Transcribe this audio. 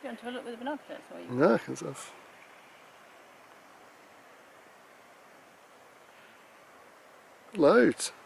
you want to have a look with the binoculars? Or you... No, because I've... Loads.